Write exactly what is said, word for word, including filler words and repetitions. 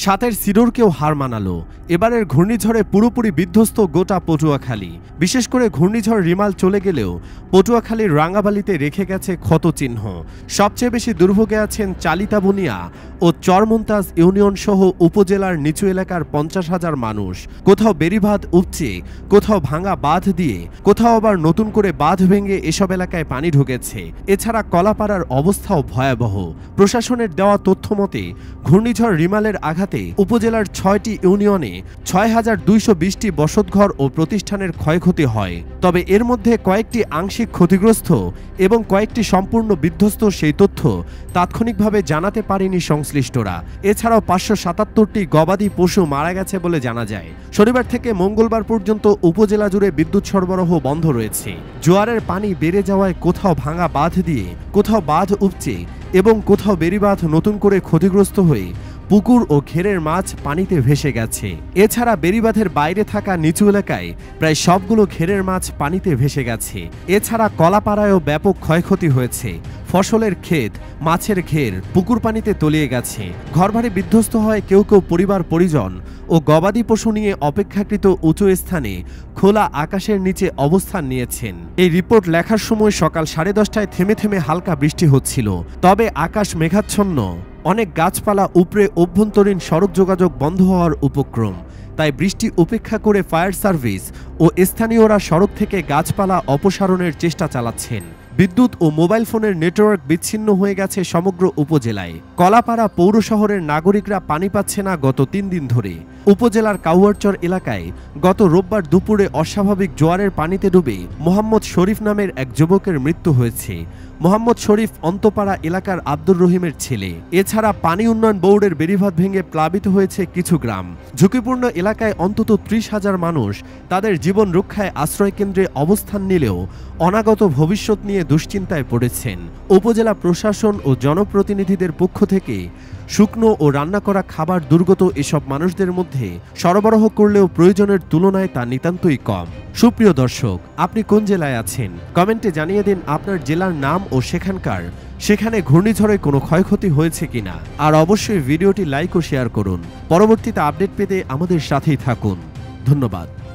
সাতের সিডোরকেও হার মানালো। এবারের ঘূর্ণিঝড়ে পুরোপুরি বিধ্বস্ত গোটা পটুয়াখালী। বিশেষ করে ঘূর্ণিঝড় রিমাল চলে গেলেও পটুয়াখালীর রাঙ্গাবালিতে রেখে গেছে ক্ষতচিহ্ন। সবচেয়ে বেশি দুর্ভোগে আছেন চালিতাবুনিয়া ও চরমন্তাজ ইউনিয়ন সহ উপজেলার নিচু এলাকার পঞ্চাশ হাজার মানুষ। কোথাও বেড়িবাঁধ উপচে, কোথাও ভাঙা বাঁধ দিয়ে, কোথাও আবার নতুন করে বাঁধ ভেঙে এসব এলাকায় পানি ঢুকেছে। এছাড়া কলাপাড়ার অবস্থাও ভয়াবহ। প্রশাসনের দেওয়া তথ্য মতে ঘূর্ণিঝড় রিমালের আঘাতে উপজেলার ছয়টি ইউনিয়নে ছয় হাজার দুইশো বিশটি বসতঘর ও প্রতিষ্ঠানের ক্ষয়ক্ষতি হয়। তবে এর মধ্যে কয়েকটি আংশিক ক্ষতিগ্রস্ত এবং কয়েকটি সম্পূর্ণ বিধ্বস্ত সেই তথ্য তাৎক্ষণিকভাবে জানাতে পারেনি সংশ্লিষ্টরা। এছাড়াও পাঁচশো সাতাত্তরটি গবাদি পশু মারা গেছে বলে জানা যায়। শনিবার থেকে মঙ্গলবার পর্যন্ত উপজেলা জুড়ে বিদ্যুৎ সরবরাহ বন্ধ রয়েছে। জোয়ারের পানি বেড়ে যাওয়ায় কোথাও ভাঙা বাঁধ দিয়ে, কোথাও বাঁধ উপচে এবং কোথাও বেড়িবাঁধ নতুন করে ক্ষতিগ্রস্ত হয়ে পুকুর ও ঘেরের মাছ পানিতে ভেসে গেছে। এছাড়া বেড়িবাঁধের বাইরে থাকা নিচু এলাকায় প্রায় সবগুলো ঘেরের মাছ পানিতে ভেসে গেছে। এছাড়া কলাপাড়ায়ও ব্যাপক ক্ষয়ক্ষতি হয়েছে। ফসলের ক্ষেত, মাছের ঘের পুকুর পানিতে তলিয়ে গেছে। ঘরবাড়ি বিধ্বস্ত হয় কেউ কেউ পরিবার পরিজন ও গবাদি পশু নিয়ে অপেক্ষাকৃত উঁচু স্থানে খোলা আকাশের নিচে অবস্থান নিয়েছেন। এই রিপোর্ট লেখার সময় সকাল সাড়ে দশটায় থেমে থেমে হালকা বৃষ্টি হচ্ছিল। তবে আকাশ মেঘাচ্ছন্ন, অনেক গাছপালা উপড়ে অভ্যন্তরীণ সড়ক যোগাযোগ বন্ধ হওয়ার উপক্রম। তাই বৃষ্টি উপেক্ষা করে ফায়ার সার্ভিস ও স্থানীয়রা সড়ক থেকে গাছপালা অপসারণের চেষ্টা চালাচ্ছেন। বিদ্যুৎ ও মোবাইল ফোনের নেটওয়ার্ক বিচ্ছিন্ন হয়ে গেছে সমগ্র উপজেলায়। কলাপাড়া পৌর শহরের নাগরিকরা পানি পাচ্ছে না গত তিন দিন ধরে। উপজেলার কাউয়ারচর এলাকায় গত রোববার দুপুরে অস্বাভাবিক জোয়ারের পানিতে ডুবে মোহাম্মদ শরীফ নামের এক যুবকের মৃত্যু হয়েছে। মোহাম্মদ শরীফ অন্তপাড়া এলাকার আব্দুর রহিমের ছেলে। এছাড়া পানি উন্নয়ন বোর্ডের বেড়িবাঁধ ভেঙে প্লাবিত হয়েছে কিছু গ্রাম। ঝুঁকিপূর্ণ এলাকায় অন্তত ত্রিশ হাজার মানুষ তাদের জীবন রক্ষায় আশ্রয়কেন্দ্রে অবস্থান নিলেও অনাগত ভবিষ্যৎ নিয়ে দুশ্চিন্তায় পড়েছেন। উপজেলা প্রশাসন ও জনপ্রতিনিধিদের পক্ষ থেকে শুকনো ও রান্না করা খাবার দুর্গত এসব মানুষদের মধ্যে সরবরাহ করলেও প্রয়োজনের তুলনায় তা নিতান্তই কম। সুপ্রিয় দর্শক, আপনি কোন জেলায় আছেন? কমেন্টে জানিয়ে দিন আপনার জেলার নাম ও সেখানকার সেখানে ঘূর্ণিঝড়ে কোনো ক্ষয়ক্ষতি হয়েছে কিনা। আর অবশ্যই ভিডিওটি লাইক ও শেয়ার করুন। পরবর্তীতে আপডেট পেতে আমাদের সাথেই থাকুন। ধন্যবাদ।